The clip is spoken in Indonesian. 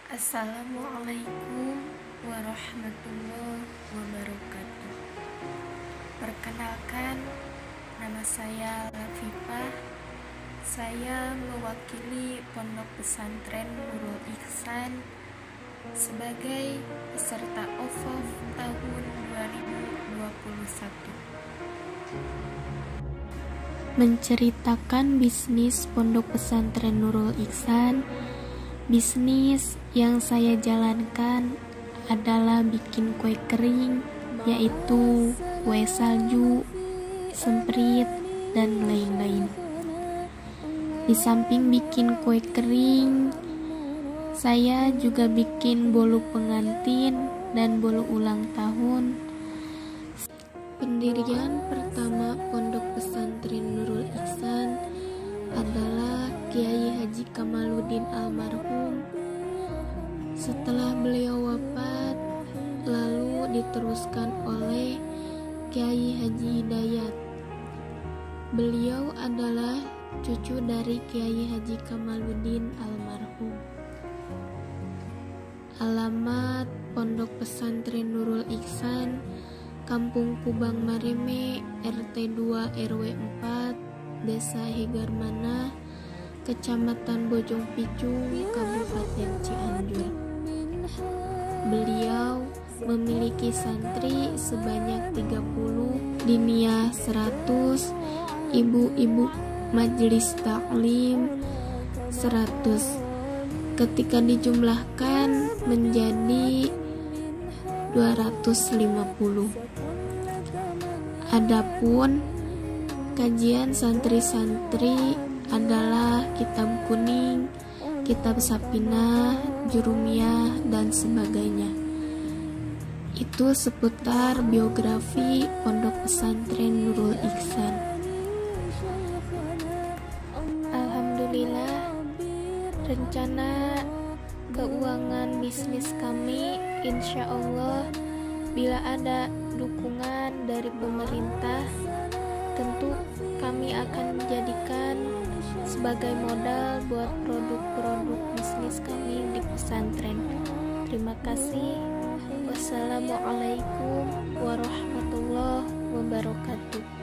Assalamualaikum warahmatullahi wabarakatuh. Perkenalkan, nama saya Lafifah. Saya mewakili Pondok Pesantren Nurul Ihsan sebagai peserta OVOV tahun 2021. Menceritakan bisnis Pondok Pesantren Nurul Ihsan. Bisnis yang saya jalankan adalah bikin kue kering, yaitu kue salju, semprit, dan lain-lain. Di samping bikin kue kering, saya juga bikin bolu pengantin dan bolu ulang tahun. Pendirian pertama Pondok Pesantren Nurul Ihsan adalah Kiai Haji Kamaluddin almarhum. Setelah beliau wafat, lalu diteruskan oleh Kiai Haji Hidayat. Beliau adalah cucu dari Kiai Haji Kamaluddin almarhum. Alamat Pondok Pesantren Nurul Ihsan, Kampung Kubang Mareme, RT 2 RW 4, Desa Hegarmana, Kecamatan Bojong Picung, Kabupaten Cianjur. Beliau memiliki santri sebanyak 30, diniyah 100, ibu-ibu majelis taklim 100. Ketika dijumlahkan menjadi 250. Adapun kajian santri-santri adalah kitab kuning, kitab Sapinah, Jurumiyah, dan sebagainya. Itu seputar biografi Pondok Pesantren Nurul Ihsan. Alhamdulillah, rencana keuangan bisnis kami insya Allah bila ada dukungan dari pemerintah, tentu kami akan menjadikan sebagai modal buat produk-produk bisnis kami di pesantren. Terima kasih. Wassalamualaikum warahmatullahi wabarakatuh.